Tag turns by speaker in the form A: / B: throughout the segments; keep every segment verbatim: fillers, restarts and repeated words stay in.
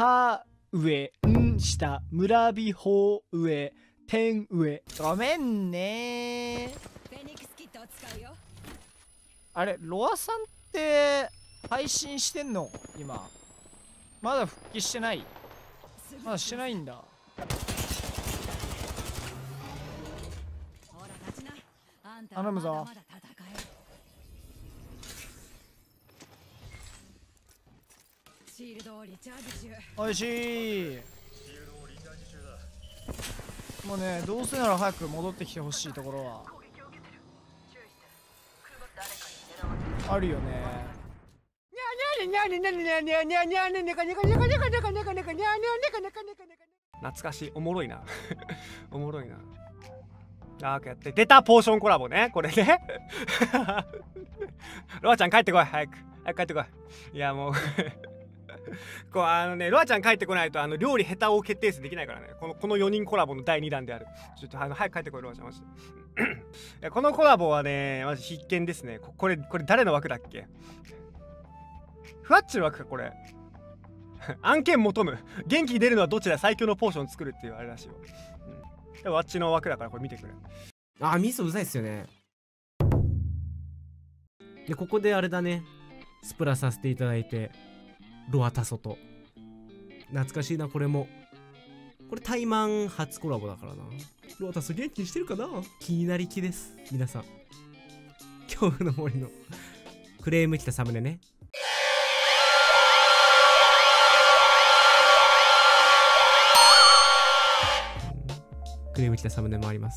A: は上ん下村びほ上天上。ごめんね。あれロアさんって配信してんの今？まだ復帰してない？まだしてないんだ。頼むぞ。おいしい。もうね、どうせなら早く戻ってきてほしいところはあるよね。
B: 懐かしい。おもろいな。おもろいな。あーやって出たポーションコラボね、これね。ロアちゃん帰ってこい、早く早く帰ってこい。いやもうこうあのね、ロアちゃん帰ってこないとあの料理下手を決定数できないからね。このこのよにんコラボのだいにだんである。ちょっとあの早く帰ってこい、ロアちゃんマジで。いやこのコラボはね、マジ必見ですね。ここれこれ誰の枠だっけ？ふわっちの枠かこれ。案件求む。元気出るのはどちら？最強のポーション作るっていうあれらしいよ。うん、でもあっちの枠だからこれ見てくれ。
C: あー、ミソうざいっすよね。でここであれだね、スプラさせていただいて、ロアタソと懐かしいな。これもこれタイマン初コラボだからな。ロアタソ元気にしてるかな？気になり気です。皆さん恐怖の森のクレーム来たサムネね。クレーム来たサムネもあります。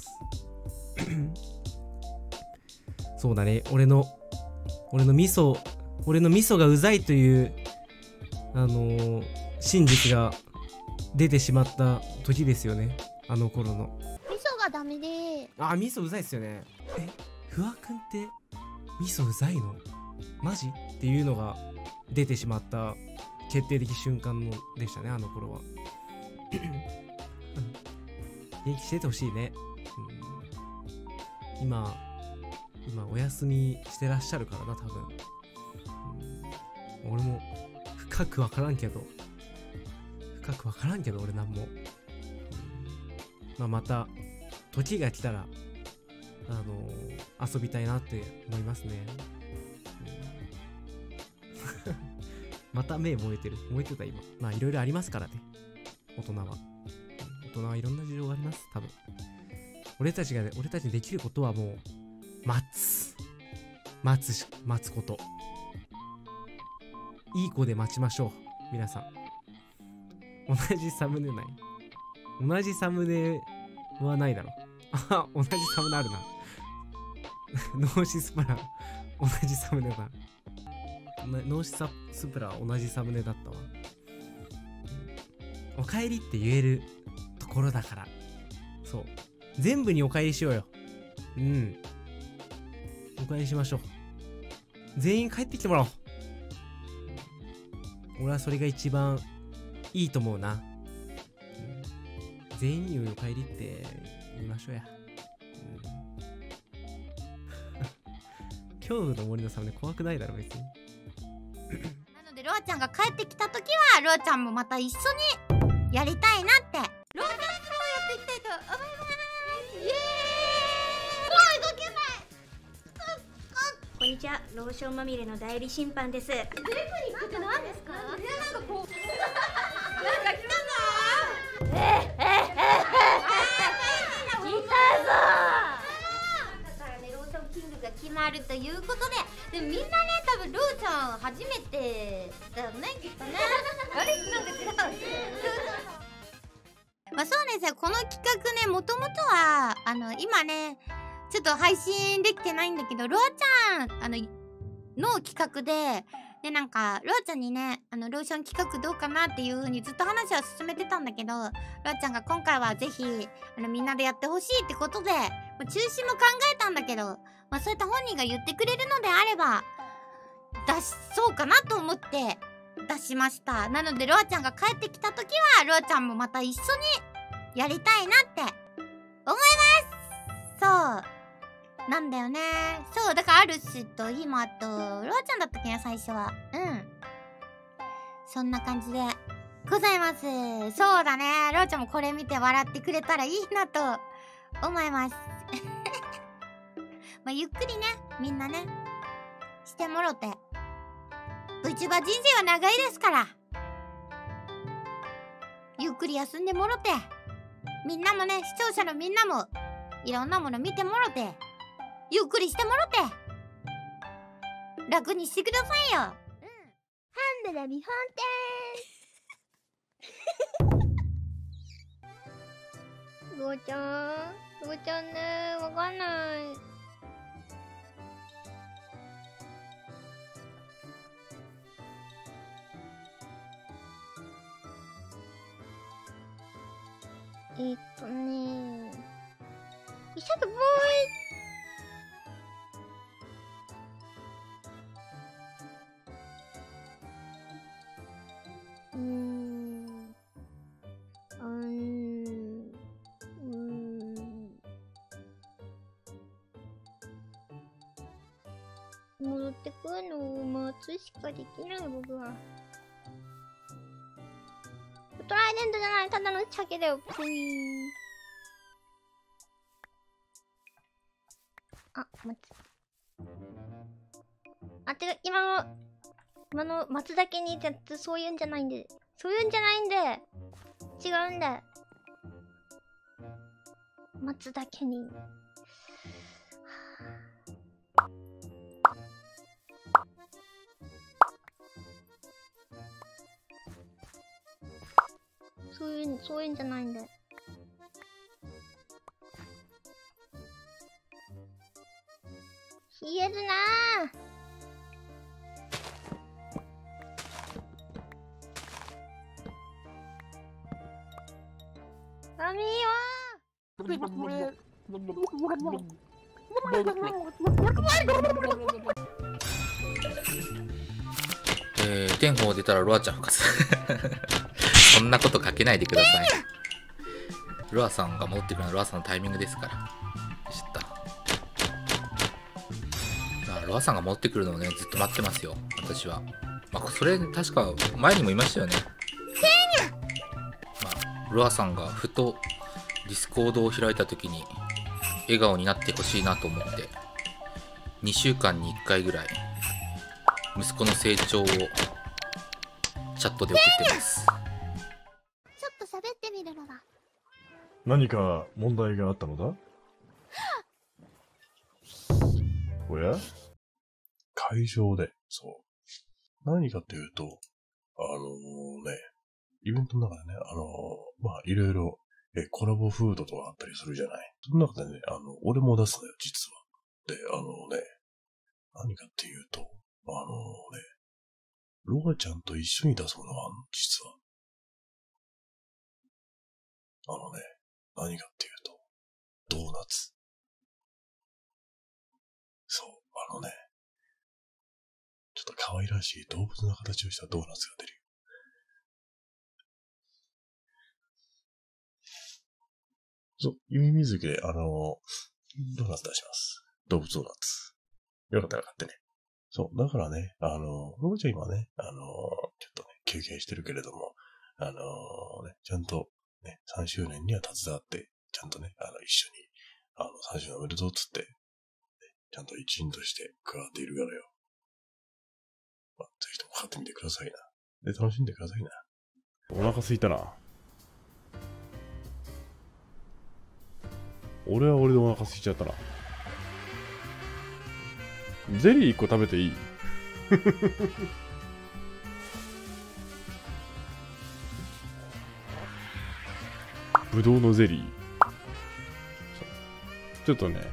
C: そうだね、俺の俺の味噌俺の味噌がうざいというあのー、真実が出てしまった時ですよね、あの頃の。
D: 味噌がダメで。
C: あ、味噌うざいっすよね。え、フワくんって味噌うざいのマジっていうのが出てしまった決定的瞬間のでしたね、あの頃は。元気しててほしいね、うん、今今お休みしてらっしゃるからな多分、うん、俺も深くわからんけど深くわからんけど俺なんも、うん、まあ、また時が来たらあのー、遊びたいなって思いますね、うん、また目燃えてる燃えてた今。まあいろいろありますからね、大人は大人はいろんな事情があります。多分俺たちが、ね、俺たちにできることはもう待つ待つし待つこと。いい子で待ちましょう皆さん。同じサムネない？同じサムネはないだろ。あ、同じサムネあるな。ノーシスプラ同じサムネだ。ノーシスプラ同じサムネだったわ。おかえりって言えるところだから。そう、全部にお返りしようよ。うん、お返りしましょう。全員帰ってきてもらおう。俺はそれが一番いいと思うな、うん、全員にお帰りって言いましょうや、うん、恐怖の森のサムネ怖くないだろ別に。
D: なのでロアちゃんが帰ってきた時はロアちゃんもまた一緒にやりたいなって。ロアちゃんとやっていきたいと思います。イエーイ。もう動けない。
E: こんにちは、ローションまみれの代理審判です。
D: テクニックって何ですか？いや、なんかこうなんか来たぞー。ええええ来たぞー。だからね、ローションキングが決まるということで、でもみんなね、多分ローちゃん初めてだよね、きっとね。あれなんか違う。まあそうですよ、この企画ね、もともとはあの今ねちょっと配信できてないんだけど、ロアちゃんあのの企画ででなんかロアちゃんにね、あのローション企画どうかなっていう風にずっと話は進めてたんだけど、ロアちゃんが今回はぜひあのみんなでやってほしいってことで、まあ、中止も考えたんだけど、まあ、そういった本人が言ってくれるのであれば出しそうかなと思って出しました。なのでロアちゃんが帰ってきた時はロアちゃんもまた一緒にやりたいなって思います。そうなんだよね。そうだからアルシとヒマとロアちゃんだったっけね、最初は。うん、そんな感じでございます。そうだね。ローちゃんもこれ見て笑ってくれたらいいなと思います。まあ、ゆっくりね、みんなね、してもろて。うちは人生は長いですから。ゆっくり休んでもろて。みんなもね、視聴者のみんなも、いろんなもの見てもろて。ゆっくりしてもろて。楽にしてくださいよ。うん。ハンデラ見本店。ゴーちゃん、ゴーちゃんね、わかんない。えー、っとねー、ちょっとボーイ。うーん。うーん。うーん。戻ってくるのを待つしかできない僕は。トライデントじゃない、ただの鮭だよ。ぷいー。あ、待つ。あ、てか、今の、今の松だけにやつ、そういうんじゃないんで。そういうんじゃないんで。違うんで。松だけに。そういうん、そういうんじゃないんで。冷えるなぁ。ダメよ
F: えー、天保出たらロアちゃん復活。そんなことかけないでください。ロアさんが戻ってくるのはロアさんのタイミングですから。知った。だからロアさんが戻ってくるのをね、ずっと待ってますよ、私は。まあ、それ、確か前にも言いましたよね。まあ、ロアさんがふとディスコードを開いた時に、笑顔になってほしいなと思って、にしゅうかんにいっかいぐらい、息子の成長をチャットで送ってます。
D: ちょっと喋ってみるのだ。
G: 何か問題があったのだ？おや？会場で、そう。何かっていうと、あのー、ね、イベントの中でね、あのー、まあ、いろいろ、え、コラボフードとかあったりするじゃない。その中でね、あの、俺も出すのよ、実は。で、あのね、何かっていうと、あのね、ロアちゃんと一緒に出すものがあるの、実は。あのね、何かっていうと、ドーナツ。そう、あのね、ちょっと可愛らしい動物の形をしたドーナツが出るよ。そう、夢水着で、あの、ドーナツ出します。動物ドーナツ。よかったら買ってね。そう、だからね、あの、ロボちゃん今ね、あの、ちょっとね、休憩してるけれども、あのね、ちゃんとね、さんしゅうねんには携わって、ちゃんとね、あの、一緒に、あの、さんしゅうねんおめでとうっつって、ね、ちゃんと一員として加わっているからよ。まあ、ぜひとも買ってみてくださいな。で、楽しんでくださいな。お腹すいたな。俺は俺でお腹空いちゃったな。ゼリーいっこ食べていい？ぶどうのゼリー。ちょっとね、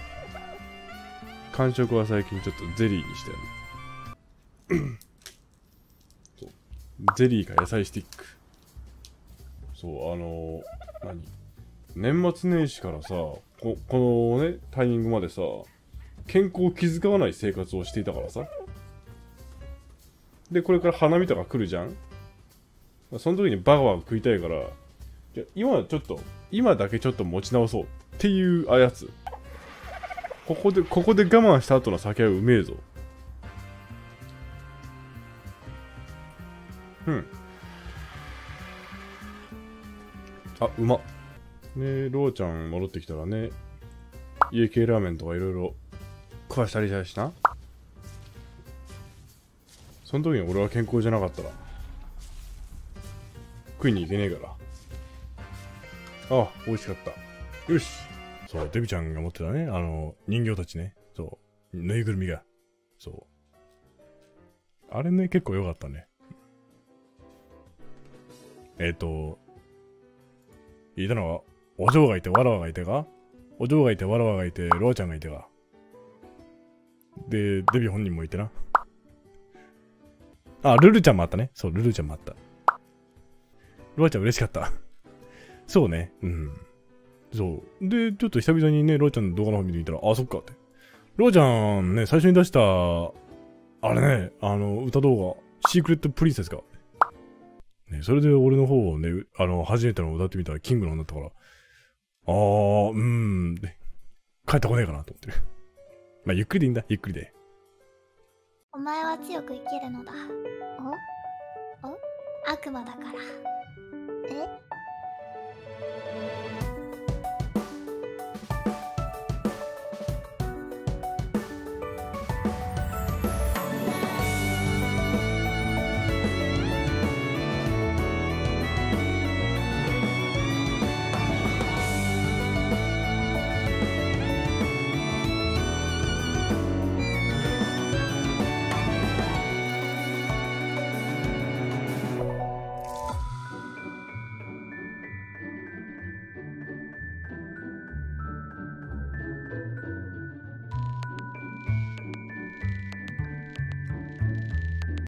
G: 感触は最近ちょっとゼリーにしてある。そう、ゼリーか野菜スティック。そう、あのー、何年末年始からさ、こ、このね、タイミングまでさ、健康を気遣わない生活をしていたからさ。で、これから花見とか来るじゃん。その時にバカバカ食いたいから、じゃ今ちょっと、今だけちょっと持ち直そうっていうあやつ。ここで、ここで我慢した後の酒はうめえぞ。うん。 あ、うまっ。ね、ローちゃん戻ってきたらね、家系ラーメンとかいろいろ食わしたりしたしな。その時に俺は健康じゃなかったら食いに行けねえから。あ、美味しかった。よし。そう、デビちゃんが持ってたね、あの、人形たちね。そう、ぬいぐるみが。そう。あれね、結構良かったね。えっ、ー、と、いたのは、お嬢がいて、わらわがいてかお嬢がいて、わらわがいて、ロアちゃんがいてか。で、デビ本人もいてな。あ、ルルちゃんもあったね。そう、ルルちゃんもあった。ロアちゃん嬉しかった。そうね。うん。そう。で、ちょっと久々にね、ロアちゃんの動画の方見てみたら、あ、そっかって。ロアちゃんね、最初に出した、あれね、あの、歌動画、シークレットプリンセスか。ね、それで俺の方をね、あの、初めての歌ってみたら、キングの方になったから、あー、うーん、で、帰ってこねえかなと思ってる。まあ、ゆっくりでいいんだ、ゆっくりで。
H: お前は強く生きるのだ。おお悪魔だから。